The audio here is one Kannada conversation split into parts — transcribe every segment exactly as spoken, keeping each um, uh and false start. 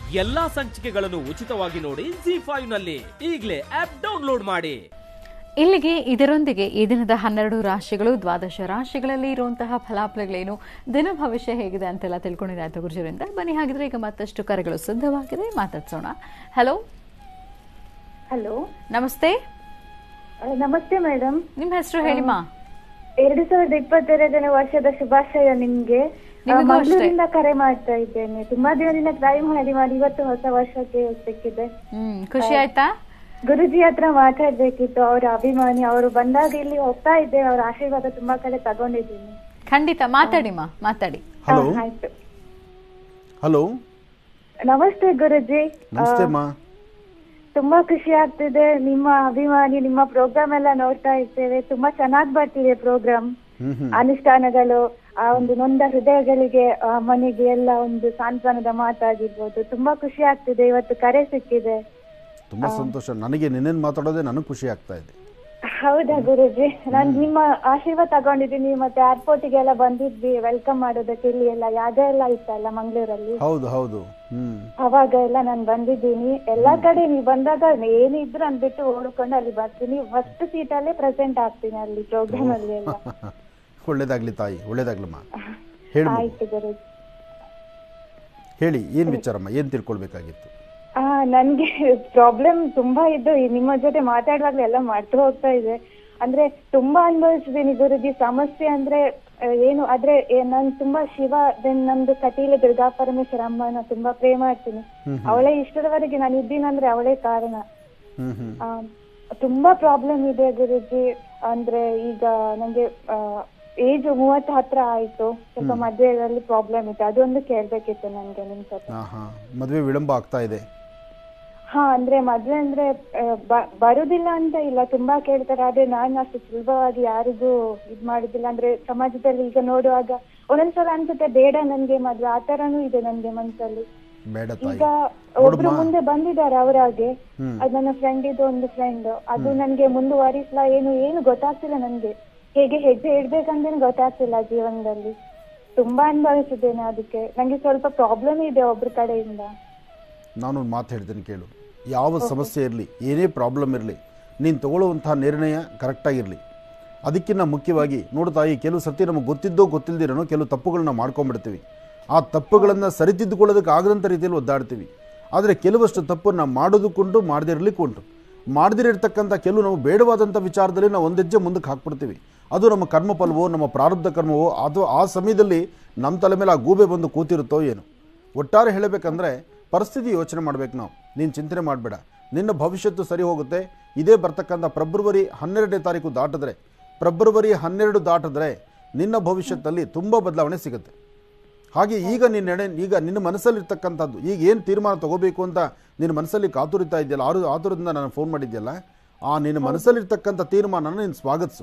ಎಲ್ಲಾ ಸಂಚಿಕೆಗಳನ್ನು ಉಚಿತವಾಗಿ ನೋಡಿ ಜಿ ಫೈವ್ ನಲ್ಲಿ. ಈಗಲೇ ಆಪ್ ಡೌನ್ಲೋಡ್ ಮಾಡಿ. ಇಲ್ಲಿಗೆ ಇದರೊಂದಿಗೆ ಈ ದಿನದ ಹನ್ನೆರಡು ರಾಶಿಗಳು, ದ್ವಾದಶ ರಾಶಿಗಳಲ್ಲಿ ಇರುವಂತಹ ಫಲಾಫಲಗಳೇನು, ದಿನ ಭವಿಷ್ಯ ಹೇಗಿದೆ ಅಂತೆಲ್ಲ ತಿಳ್ಕೊಂಡಿದ್ದಾಯ್ತು ಗುರುಜರಿಂದ. ಬನ್ನಿ ಹಾಗಿದ್ರೆ ಈಗ ಮತ್ತಷ್ಟು ಕರೆಗಳು ಸಿದ್ಧವಾಗಿದೆ, ಮಾತಾಡ್ಸೋಣ. ಹಲೋ ಹಲೋ, ನಮಸ್ತೆ. ನಮಸ್ತೆ ಮೇಡಮ್. ನಿಮ್ಮ ಹೆಸರು ಹೇಳಿಮಾ. ಎರಡು ಸಾವಿರದ ಇಪ್ಪತ್ತೆರಡನೇ ವರ್ಷದ ಶುಭಾಶಯ ನಿಮ್ಗೆ. ಮಂಗಳೂರಿಂದ ಕರೆ ಮಾಡ್ತಾ ಇದ್ದೇನೆ. ತುಂಬಾ ದಿನದಿಂದ ಟ್ರೈ ಮಾಡಿ ಮಾಡಿ ಇವತ್ತು ಹೊಸ ವರ್ಷಕ್ಕೆ ಸಿಕ್ಕಿದೆ. ಹ್ಮ್ ಖುಷಿ ಆಯ್ತಾ? ಗುರುಜಿ ಹತ್ರ ಮಾತಾಡ್ಬೇಕಿತ್ತು. ಅವರ ಅಭಿಮಾನಿ, ಅವರು ಬಂದಾಗ ಇಲ್ಲಿ ಹೋಗ್ತಾ ಇದ್ದೆ, ಅವರ ಆಶೀರ್ವಾದ ತುಂಬಾ ಕಡೆ ತಗೊಂಡಿದ್ದೀನಿ. ಖಂಡಿತ ಮಾತಾಡಿಮಾ, ಮಾತಾಡಿ. ಆಯ್ತು. ಹಲೋ, ನಮಸ್ತೆ ಗುರುಜಿ. ನಮಸ್ತೆ. ತುಂಬಾ ಖುಷಿ ಆಗ್ತಿದೆ. ನಿಮ್ಮ ಅಭಿಮಾನಿ, ನಿಮ್ಮ ಪ್ರೋಗ್ರಾಮ್ ಎಲ್ಲ ನೋಡ್ತಾ ಇರ್ತೇವೆ. ತುಂಬಾ ಚೆನ್ನಾಗಿ ಬರ್ತಿದೆ ಪ್ರೋಗ್ರಾಮ್. ಅನುಷ್ಠಾನಗಳು, ಆ ಒಂದು ನೊಂದ ಹೃದಯಗಳಿಗೆ, ಮನೆಗೆ ಎಲ್ಲ ಒಂದು ಸಾಂತ್ವನದ ಮಾತಾಗಿರ್ಬೋದು. ತುಂಬಾ ಖುಷಿ ಆಗ್ತಿದೆ. ಇವತ್ತು ಕರೆ ಸಿಕ್ಕಿದೆ, ತುಂಬಾ ಸಂತೋಷ. ನನಗೆ ನಿನ್ನೇನು ಮಾತಾಡೋದೇ ನನಗೆ ಖುಷಿ ಆಗ್ತಾ ಇದೆ. ಹೌದಾ ಗುರುಜಿ? ನಾನು ನಿಮ್ಮ ಆಶೀರ್ವಾದ ತಗೊಂಡಿದ್ದೀನಿ. ಮತ್ತೆ ಏರ್ಪೋರ್ಟಿಗೆಲ್ಲ ಬಂದಿದ್ವಿ ವೆಲ್ಕಮ್ ಮಾಡೋದಕ್ಕೆ. ಇಲ್ಲಿ ಎಲ್ಲ ಯಾಗ ಎಲ್ಲ ಇತ್ತಲ್ಲ ಮಂಗಳೂರಲ್ಲಿ. ಹೌದು ಹೌದು. ಹ್ಮ್ ಅವಾಗ ಎಲ್ಲ ನಾನು ಬಂದಿದ್ದೀನಿ. ಎಲ್ಲಾ ಕಡೆ ನೀವು ಬಂದಾಗ ಏನಿದ್ರು ಅಂದ್ಬಿಟ್ಟು ಓಡ್ಕೊಂಡು ಅಲ್ಲಿ ಬರ್ತೀನಿ. ಫಸ್ಟ್ ಸೀಟ್ ಅಲ್ಲೇ ಪ್ರೆಸೆಂಟ್ ಆಗ್ತೀನಿ ಅಲ್ಲಿ ಪ್ರೋಗ್ರಾಮ್ ಅಲ್ಲಿ ಎಲ್ಲ. ಒಳ್ಳೇದಾಗ್ಲಿ ತಾಯಿ, ಒಳ್ಳೇದಾಗ್ಲಮ್ಮ. ಹೇಳಿ ಆಯ್ತು ಗುರುಜಿ. ಹೇಳಿ, ಏನ್ ವಿಚಾರಮ್ಮ, ಏನ್ ತಿಳ್ಕೊಳ್ಬೇಕಾಗಿತ್ತು? ಆ ನನ್ಗೆ ಪ್ರಾಬ್ಲಮ್ ತುಂಬಾ ಇದ್ದು ನಿಮ್ಮ ಜೊತೆ ಮಾತಾಡುವಾಗ್ಲೂ ಎಲ್ಲ ಮಾಡ್ತಾ ಹೋಗ್ತಾ ಇದೆ. ಅಂದ್ರೆ ತುಂಬಾ ಅನುಭವಿಸಿದೀನಿ ಗುರುಜಿ. ಸಮಸ್ಯೆ ಅಂದ್ರೆ ಏನು ಆದ್ರೆ ನಾನ್ ತುಂಬಾ ಶಿವ ದೆನ್ ನಮ್ದು ಕಟೀಲು ದುರ್ಗಾ ಪರಮೇಶ್ವರ ಅಮ್ಮನ ತುಂಬಾ ಪ್ರೇಮ ಮಾಡ್ತೀನಿ. ಅವಳೇ ಇಷ್ಟರವರೆಗೆ ನಾನು ಇದ್ದೀನಂದ್ರೆ ಅವಳೇ ಕಾರಣ. ಆ ತುಂಬಾ ಪ್ರಾಬ್ಲಮ್ ಇದೆ ಗುರುಜಿ. ಅಂದ್ರೆ ಈಗ ನಂಗೆ ಏಜ್ ಮೂವತ್ತು ಹತ್ರ ಆಯ್ತು. ಸ್ವಲ್ಪ ಮದ್ವೆಯಲ್ಲಿ ಪ್ರಾಬ್ಲಮ್ ಇತ್ತು, ಅದೊಂದು ಕೇಳ್ಬೇಕಿತ್ತು ನನ್ಗೆ ನಿಮ್ ಜೊತೆ. ಮದ್ವೆ ವಿಳಂಬ ಆಗ್ತಾ ಇದೆ? ಹಾ, ಅಂದ್ರೆ ಮದ್ವೆ ಅಂದ್ರೆ ಬರುದಿಲ್ಲ ಅಂತ ಇಲ್ಲ, ತುಂಬಾ ಕೇಳ್ತಾರೆ. ಆದ್ರೆ ನಾನು ಅಷ್ಟು ಸುಲಭವಾಗಿ ಯಾರಿಗೂ ಇದ್ ಮಾಡುದಿಲ್ಲ. ಅಂದ್ರೆ ಸಮಾಜದಲ್ಲಿ ಈಗ ನೋಡುವಾಗ ಒಂದೊಂದ್ಸಲ ಅನ್ಸುತ್ತೆ ಬೇಡ ನನ್ಗೆ ಮದ್ವೆ, ಆ ತರಾನು ಇದೆ ನನ್ಗೆ ಮನ್ಸಲ್ಲಿ. ಈಗ ಒಬ್ರು ಮುಂದೆ ಬಂದಿದ್ದಾರೆ ಅವರಾಗೆ, ಅದ್ ನನ್ನ ಫ್ರೆಂಡ್ ಇದು ಒಂದು ಫ್ರೆಂಡ್. ಅದು ನನ್ಗೆ ಮುಂದುವರಿಸ್ಲಾ ಏನು ಏನು ಗೊತ್ತಾಗ್ತಿಲ್ಲ ನನ್ಗೆ. ಹೇಗೆ ಹೆಜ್ಜೆ ಇಡ್ಬೇಕಂತೇನು ಗೊತ್ತಾಗ್ತಿಲ್ಲ ಜೀವನದಲ್ಲಿ. ತುಂಬಾ ಅನುಭವಿಸಿದ್ದೇನೆ. ಅದಕ್ಕೆ ನಂಗೆ ಸ್ವಲ್ಪ ಪ್ರಾಬ್ಲಮ್ ಇದೆ ಒಬ್ರ ಕಡೆಯಿಂದ. ನಾನು ಮಾತು ಹೇಳ್ತೇನೆ ಕೇಳು. ಯಾವ ಸಮಸ್ಯೆ ಇರಲಿ, ಏನೇ ಪ್ರಾಬ್ಲಮ್ ಇರಲಿ, ನೀನು ತಗೊಳ್ಳುವಂತಹ ನಿರ್ಣಯ ಕರೆಕ್ಟಾಗಿರಲಿ. ಅದಕ್ಕಿಂತ ಮುಖ್ಯವಾಗಿ ನೋಡು ತಾಯಿ, ಕೆಲವು ಸರ್ತಿ ನಮಗೆ ಗೊತ್ತಿದ್ದೋ ಗೊತ್ತಿಲ್ಲದಿರೋ ಕೆಲವು ತಪ್ಪುಗಳನ್ನ ಮಾಡ್ಕೊಂಡ್ಬಿಡ್ತೀವಿ. ಆ ತಪ್ಪುಗಳನ್ನು ಸರಿತಿದ್ದುಕೊಳ್ಳೋದಕ್ಕೆ ಆಗದಂಥ ರೀತಿಯಲ್ಲಿ ಒದ್ದಾಡ್ತೀವಿ. ಆದರೆ ಕೆಲವಷ್ಟು ತಪ್ಪನ್ನು ಮಾಡೋದಕ್ಕುಂಟು, ಮಾಡದೇ ಇರಲಿಕ್ಕೆ ಉಂಟು. ಮಾಡದಿರಿರ್ತಕ್ಕಂಥ ಕೆಲವು ನಾವು ಬೇಡವಾದಂಥ ವಿಚಾರದಲ್ಲಿ ನಾವು ಒಂದೆಜ್ಜೆ ಮುಂದಕ್ಕೆ ಹಾಕ್ಬಿಡ್ತೀವಿ. ಅದು ನಮ್ಮ ಕರ್ಮಫಲವೋ, ನಮ್ಮ ಪ್ರಾರಬ್ಧ ಕರ್ಮವೋ, ಅಥವಾ ಆ ಸಮಯದಲ್ಲಿ ನಮ್ಮ ತಲೆ ಮೇಲೆ ಆ ಗೂಬೆ ಬಂದು ಕೂತಿರುತ್ತೋ ಏನು. ಒಟ್ಟಾರೆ ಹೇಳಬೇಕಂದ್ರೆ ಪರಿಸ್ಥಿತಿ ಯೋಚನೆ ಮಾಡಬೇಕು ನಾವು. ನೀನು ಚಿಂತನೆ ಮಾಡಬೇಡ, ನಿನ್ನ ಭವಿಷ್ಯತ್ತು ಸರಿ ಹೋಗುತ್ತೆ. ಇದೇ ಬರ್ತಕ್ಕಂಥ ಫೆಬ್ರವರಿ ಹನ್ನೆರಡನೇ ತಾರೀಕು ದಾಟಿದ್ರೆ, ಫೆಬ್ರವರಿ ಹನ್ನೆರಡು ದಾಟಿದ್ರೆ ನಿನ್ನ ಭವಿಷ್ಯದಲ್ಲಿ ತುಂಬ ಬದಲಾವಣೆ ಸಿಗುತ್ತೆ. ಹಾಗೆ ಈಗ ನಿನ್ನ ಈಗ ನಿನ್ನ ಮನಸ್ಸಲ್ಲಿರ್ತಕ್ಕಂಥದ್ದು, ಈಗ ಏನು ತೀರ್ಮಾನ ತಗೋಬೇಕು ಅಂತ ನಿನ್ನ ಮನಸ್ಸಲ್ಲಿ ಕಾತುರಿತಾ ಇದೆಯಲ್ಲ, ಆರು ಆತುರದಿಂದ ನಾನು ಫೋನ್ ಮಾಡಿದ್ಯಲ್ಲ, ಆ ನಿನ್ನ ಮನಸ್ಸಲ್ಲಿರ್ತಕ್ಕಂಥ ತೀರ್ಮಾನನ ನೀನು ಸ್ವಾಗತಿಸು.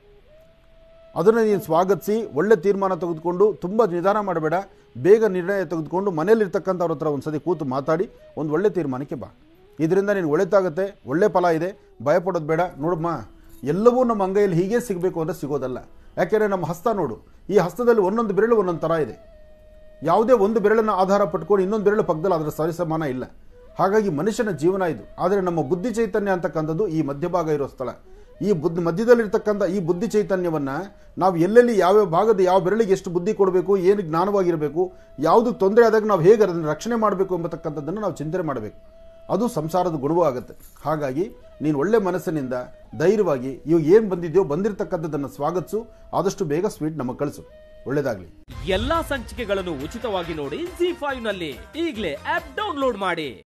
ಅದನ್ನು ನೀನು ಸ್ವಾಗತಿಸಿ ಒಳ್ಳೆ ತೀರ್ಮಾನ ತೆಗೆದುಕೊಂಡು, ತುಂಬ ನಿಧಾನ ಮಾಡಬೇಡ, ಬೇಗ ನಿರ್ಣಯ ತೆಗೆದುಕೊಂಡು ಮನೆಯಲ್ಲಿರ್ತಕ್ಕಂಥವ್ರ ಹತ್ರ ಒಂದು ಸತಿ ಕೂತು ಮಾತಾಡಿ ಒಂದು ಒಳ್ಳೆ ತೀರ್ಮಾನಕ್ಕೆ ಬಾ. ಇದರಿಂದ ನೀನು ಒಳ್ಳೆತಾಗುತ್ತೆ, ಒಳ್ಳೆ ಫಲ ಇದೆ, ಭಯಪಡೋದು ಬೇಡ. ನೋಡಮ್ಮ, ಎಲ್ಲವೂ ನಮ್ಮ ಅಂಗೈಯಲ್ಲಿ ಹೀಗೆ ಸಿಗಬೇಕು ಅಂದರೆ ಸಿಗೋದಲ್ಲ. ಯಾಕೆಂದರೆ ನಮ್ಮ ಹಸ್ತ ನೋಡು, ಈ ಹಸ್ತದಲ್ಲಿ ಒಂದೊಂದು ಬೆರಳು ಒಂದೊಂದು ಥರ ಇದೆ. ಯಾವುದೇ ಒಂದು ಬೆರಳನ್ನು ಆಧಾರ ಪಟ್ಕೊಂಡು ಇನ್ನೊಂದು ಬೆರಳು ಪಕ್ಕದಲ್ಲಿ ಅದರ ಸರಿಸಮಾನ ಇಲ್ಲ. ಹಾಗಾಗಿ ಮನುಷ್ಯನ ಜೀವನ ಇದು. ಆದರೆ ನಮ್ಮ ಬುದ್ಧಿ ಚೈತನ್ಯ ಅಂತಕ್ಕಂಥದ್ದು ಈ ಮಧ್ಯಭಾಗ ಇರೋ ಸ್ಥಳ. ಈ ಬುದ್ಧಿ ಮಧ್ಯದಲ್ಲಿರ್ತಕ್ಕಂಥ ಈ ಬುದ್ಧಿ ಚೈತನ್ಯವನ್ನು ನಾವು ಎಲ್ಲೆಲ್ಲಿ ಯಾವ್ಯಾವ ಭಾಗದ ಯಾವ ಬೆರಳಿಗೆ ಎಷ್ಟು ಬುದ್ಧಿ ಕೊಡಬೇಕು, ಏನು ಜ್ಞಾನವಾಗಿರಬೇಕು, ಯಾವುದು ತೊಂದರೆ ಆದಾಗ ನಾವು ಹೇಗೆ ಅದನ್ನು ರಕ್ಷಣೆ ಮಾಡಬೇಕು ಎಂಬತಕ್ಕಂಥದ್ದನ್ನು ನಾವು ಚಿಂತನೆ ಮಾಡಬೇಕು. ಅದು ಸಂಸಾರದ ಗುಣವೂ ಆಗುತ್ತೆ. ಹಾಗಾಗಿ ನೀನು ಒಳ್ಳೆ ಮನಸ್ಸಿನಿಂದ ಧೈರ್ಯವಾಗಿ ಇವಾಗ ಏನು ಬಂದಿದೆಯೋ ಬಂದಿರತಕ್ಕಂಥದ್ದನ್ನು ಸ್ವಾಗತಿಸು. ಆದಷ್ಟು ಬೇಗ ಸ್ವೀಟ್ ನಮಗೆ ಕಳಿಸು. ಒಳ್ಳೆದಾಗ್ಲಿ. ಎಲ್ಲಾ ಸಂಚಿಕೆಗಳನ್ನು ಉಚಿತವಾಗಿ ನೋಡಿ ಜಿ ಫೈವ್ ನಲ್ಲಿ. ಈಗಲೇ ಆಪ್ ಡೌನ್ಲೋಡ್ ಮಾಡಿ.